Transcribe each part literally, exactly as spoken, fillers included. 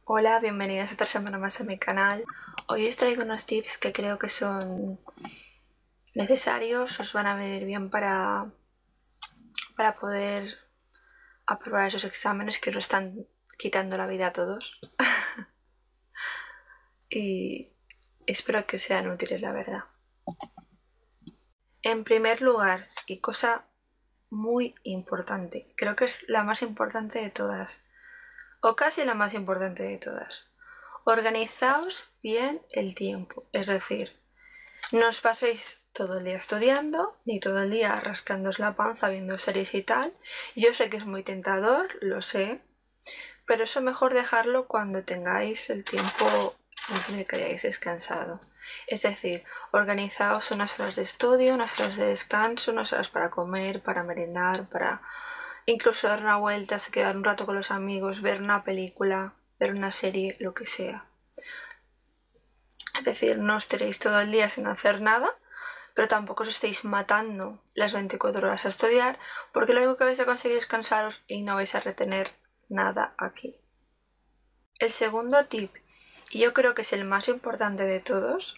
Hola, bienvenidas otra semana más a mi canal. Hoy os traigo unos tips que creo que son necesarios, os van a venir bien para, para poder aprobar esos exámenes que nos están quitando la vida a todos. Y espero que sean útiles, la verdad. En primer lugar, y cosa muy importante, creo que es la más importante de todas, o casi la más importante de todas. Organizaos bien el tiempo, es decir, no os paséis todo el día estudiando, ni todo el día rascándoos la panza viendo series y tal. Yo sé que es muy tentador, lo sé, pero eso mejor dejarlo cuando tengáis el tiempo en el que hayáis descansado. Es decir, organizaos unas horas de estudio, unas horas de descanso, unas horas para comer, para merendar, para incluso dar una vuelta, quedar un rato con los amigos, ver una película, ver una serie, lo que sea. Es decir, no os estaréis todo el día sin hacer nada, pero tampoco os estéis matando las veinticuatro horas a estudiar, porque lo único que vais a conseguir es cansaros y no vais a retener nada aquí. El segundo tip, y yo creo que es el más importante de todos,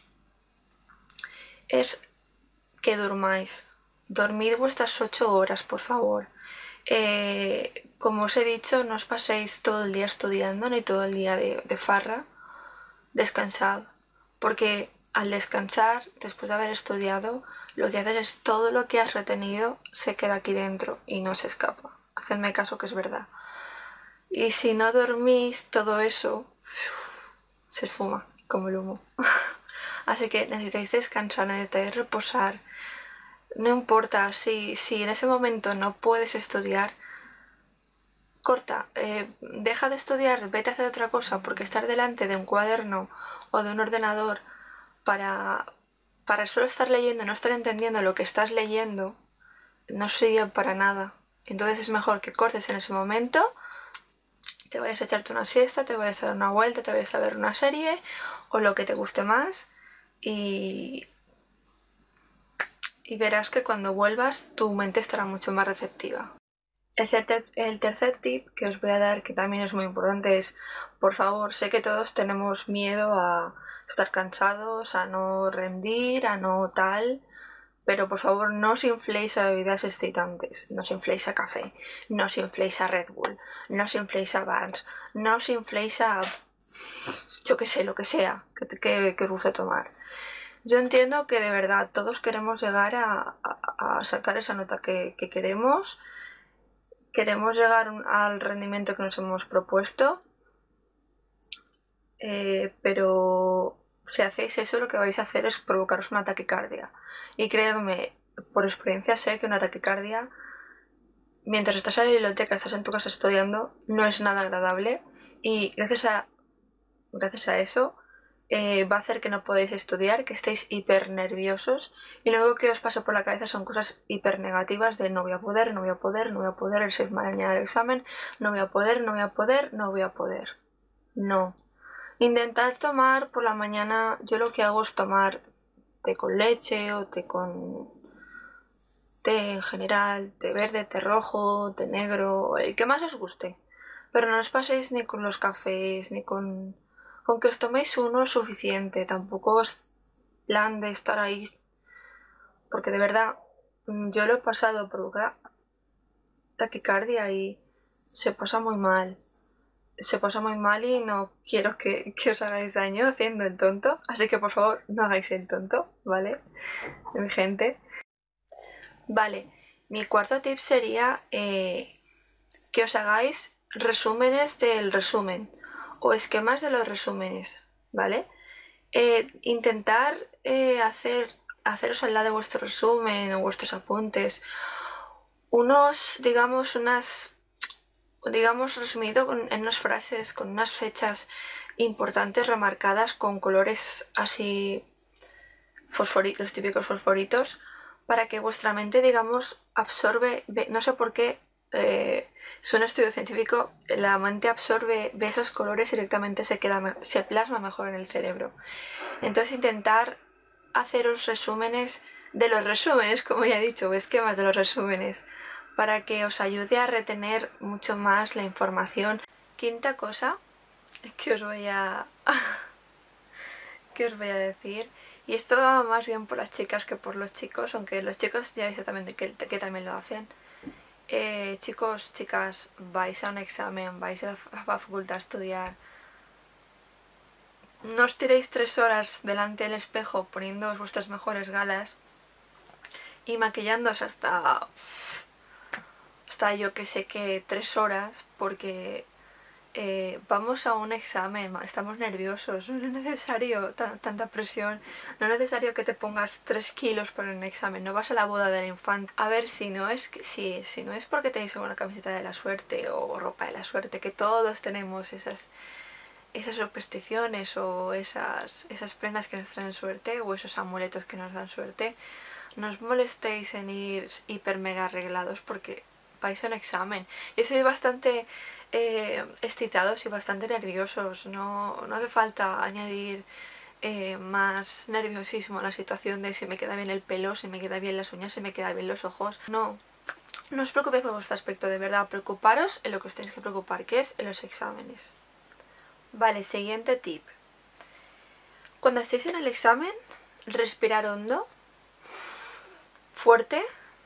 es que durmáis. Dormid vuestras ocho horas, por favor. Eh, como os he dicho, no os paséis todo el día estudiando ni todo el día de, de farra. Descansad, porque al descansar, después de haber estudiado, lo que haces es todo lo que has retenido se queda aquí dentro y no se escapa. Hacedme caso que es verdad. Y si no dormís, todo eso uff, se esfuma como el humo. Así que necesitáis descansar, necesitáis reposar. No importa si, si en ese momento no puedes estudiar, corta, eh, deja de estudiar, vete a hacer otra cosa, porque estar delante de un cuaderno o de un ordenador para, para solo estar leyendo y no estar entendiendo lo que estás leyendo no sirve para nada. Entonces es mejor que cortes en ese momento, te vayas a echarte una siesta, te vayas a dar una vuelta, te vayas a ver una serie o lo que te guste más y, y verás que cuando vuelvas tu mente estará mucho más receptiva. El tercer, el tercer tip que os voy a dar, que también es muy importante, es, por favor, sé que todos tenemos miedo a estar cansados, a no rendir, a no tal, pero por favor no os infléis a bebidas excitantes, no os infléis a café, no os infléis a Red Bull, no os infléis a Vans, no os infléis a, yo qué sé, lo que sea que, que, que os guste tomar. Yo entiendo que de verdad todos queremos llegar a, a, a sacar esa nota que, que queremos, queremos llegar al rendimiento que nos hemos propuesto, eh, pero si hacéis eso lo que vais a hacer es provocaros una taquicardia. Y créanme, por experiencia sé que una taquicardia, mientras estás en la biblioteca, estás en tu casa estudiando, no es nada agradable y gracias a, gracias a eso eh, va a hacer que no podáis estudiar, que estéis hiper nerviosos y luego que os pasa por la cabeza son cosas hiper negativas de no voy a poder, no voy a poder, no voy a poder, el seis mañana del examen, no voy a poder, no voy a poder, no voy a poder. No. Intentad tomar por la mañana, yo lo que hago es tomar té con leche o té con té en general, té verde, té rojo, té negro, el que más os guste. Pero no os paséis ni con los cafés, ni con... Con que os toméis uno es suficiente, tampoco es plan de estar ahí, porque de verdad yo lo he pasado por taquicardia y se pasa muy mal. Se pasa muy mal y no quiero que, que os hagáis daño haciendo el tonto, así que por favor no hagáis el tonto, ¿vale? Mi gente. Vale, mi cuarto tip sería eh, que os hagáis resúmenes del resumen o esquemas de los resúmenes, ¿vale? Eh, intentar eh, hacer, haceros al lado de vuestro resumen o vuestros apuntes unos, digamos, unas, digamos, resumido con, en unas frases, con unas fechas importantes remarcadas con colores así fosforitos, los típicos fosforitos, para que vuestra mente, digamos, absorbe, no sé por qué, eh, es un estudio científico, la mente absorbe, ve esos colores y directamente se queda, se plasma mejor en el cerebro. Entonces intentar haceros resúmenes de los resúmenes, como ya he dicho, o esquemas de los resúmenes, para que os ayude a retener mucho más la información. Quinta cosa, ¿Qué os voy a... ¿Qué os voy a decir? Y esto va más bien por las chicas que por los chicos, aunque los chicos ya veis también que, que también lo hacen. Eh, chicos, chicas, vais a un examen, vais a la, a la facultad a estudiar. No os tiréis tres horas delante del espejo poniéndoos vuestras mejores galas y maquillándoos hasta... hasta yo que sé que tres horas, porque eh, vamos a un examen, estamos nerviosos, no es necesario tanta presión, no es necesario que te pongas tres kilos por un examen, no vas a la boda del infante. A ver, si no es que, si, si no es porque tenéis una camiseta de la suerte o ropa de la suerte, que todos tenemos esas, esas supersticiones o esas, esas prendas que nos traen suerte o esos amuletos que nos dan suerte, no os molestéis en ir hiper mega arreglados porque vais a un examen. Yo soy bastante eh, excitados y bastante nerviosos, no, no hace falta añadir eh, más nerviosismo a la situación de si me queda bien el pelo, si me queda bien las uñas, si me queda bien los ojos. No, no os preocupéis por vuestro aspecto, de verdad, preocuparos en lo que os tenéis que preocupar, que es en los exámenes. Vale, siguiente tip. Cuando estéis en el examen, respirar hondo, fuerte,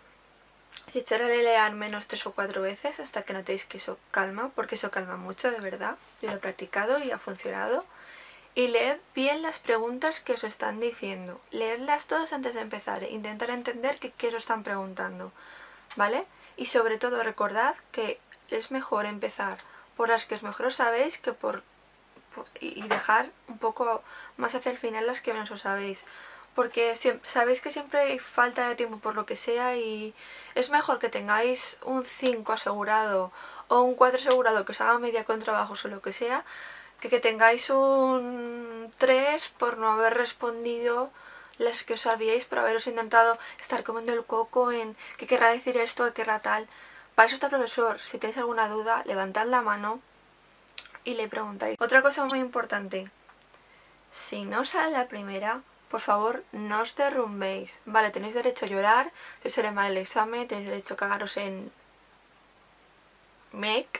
y echar a L A al menos tres o cuatro veces hasta que notéis que eso calma, porque eso calma mucho, de verdad. Yo lo he practicado y ha funcionado. Y leed bien las preguntas que os están diciendo. Leedlas todas antes de empezar. E intentar entender qué, qué os están preguntando, ¿vale? Y sobre todo recordad que es mejor empezar por las que os mejor os sabéis que por, por y dejar un poco más hacia el final las que menos os sabéis. Porque sabéis que siempre hay falta de tiempo por lo que sea y es mejor que tengáis un cinco asegurado o un cuatro asegurado que os haga media con trabajos o lo que sea, que que tengáis un tres por no haber respondido las que os sabíais, por haberos intentado estar comiendo el coco en qué querrá decir esto, qué querrá tal. Para eso está el profesor. Si tenéis alguna duda, levantad la mano y le preguntáis. Otra cosa muy importante, si no sale la primera, por favor, no os derrumbéis. Vale, tenéis derecho a llorar, si os sale mal el examen, tenéis derecho a cagaros en... Make.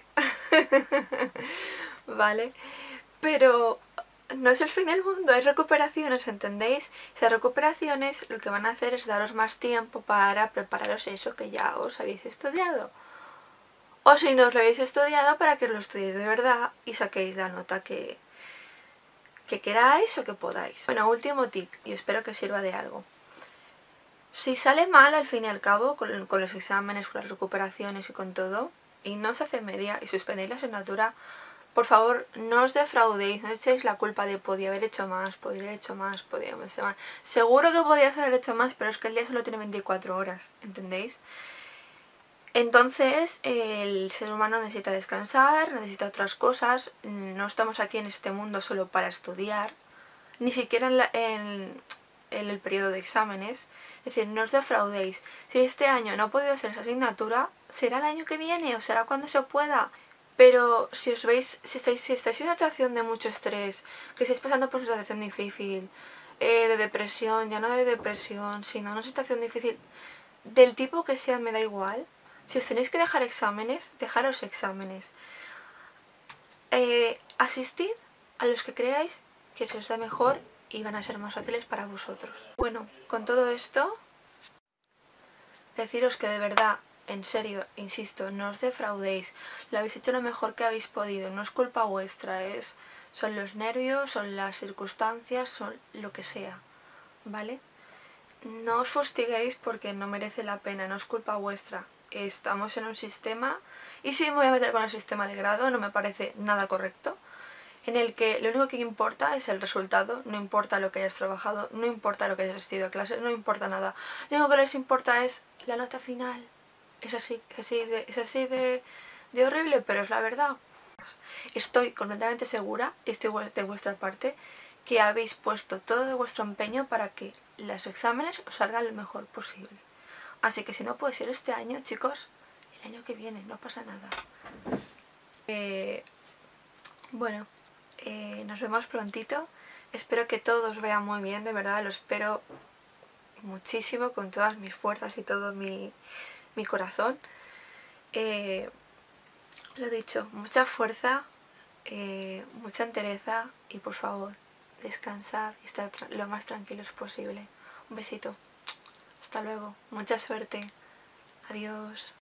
Vale, pero no es el fin del mundo, hay recuperaciones, ¿entendéis? Esas recuperaciones lo que van a hacer es daros más tiempo para prepararos eso que ya os habéis estudiado. O si no os lo habéis estudiado, para que lo estudiéis de verdad y saquéis la nota que... que queráis o que podáis. Bueno, último tip, y espero que sirva de algo. Si sale mal al fin y al cabo, con, con los exámenes, con las recuperaciones y con todo, y no se hace media y suspendéis la asignatura, por favor, no os defraudéis, no echéis la culpa de podía haber hecho más, podría haber hecho más, podía haber hecho más. Seguro que podías haber hecho más, pero es que el día solo tiene veinticuatro horas, ¿entendéis? Entonces el ser humano necesita descansar, necesita otras cosas, no estamos aquí en este mundo solo para estudiar, ni siquiera en, la, en, en el periodo de exámenes. Es decir, no os defraudéis. Si este año no ha podido ser esa asignatura, será el año que viene o será cuando se pueda. Pero si os veis, si estáis, si estáis en una situación de mucho estrés, que estáis pasando por una situación difícil, eh, de depresión, ya no de depresión, sino una situación difícil, del tipo que sea, me da igual. Si os tenéis que dejar exámenes, dejaros exámenes. Eh, asistid a los que creáis que se os da mejor y van a ser más fáciles para vosotros. Bueno, con todo esto, deciros que de verdad, en serio, insisto, no os defraudéis. Lo habéis hecho lo mejor que habéis podido, no es culpa vuestra, es, son los nervios, son las circunstancias, son lo que sea, ¿vale? No os fustiguéis porque no merece la pena, no es culpa vuestra. Estamos en un sistema, y sí me voy a meter con el sistema de grado, no me parece nada correcto, en el que lo único que importa es el resultado, no importa lo que hayas trabajado, no importa lo que hayas asistido a clase, no importa nada. Lo único que les importa es la nota final. Es así, es así, de, es así de, de horrible, pero es la verdad. Estoy completamente segura, y estoy de vuestra parte, que habéis puesto todo de vuestro empeño para que los exámenes os salgan lo mejor posible. Así que si no puede ser este año, chicos, el año que viene, no pasa nada. Eh, bueno, eh, nos vemos prontito. Espero que todo os vaya muy bien, de verdad, lo espero muchísimo, con todas mis fuerzas y todo mi, mi corazón. Eh, lo dicho, mucha fuerza, eh, mucha entereza y por favor, descansad y estad lo más tranquilos posible. Un besito. Hasta luego. Mucha suerte. Adiós.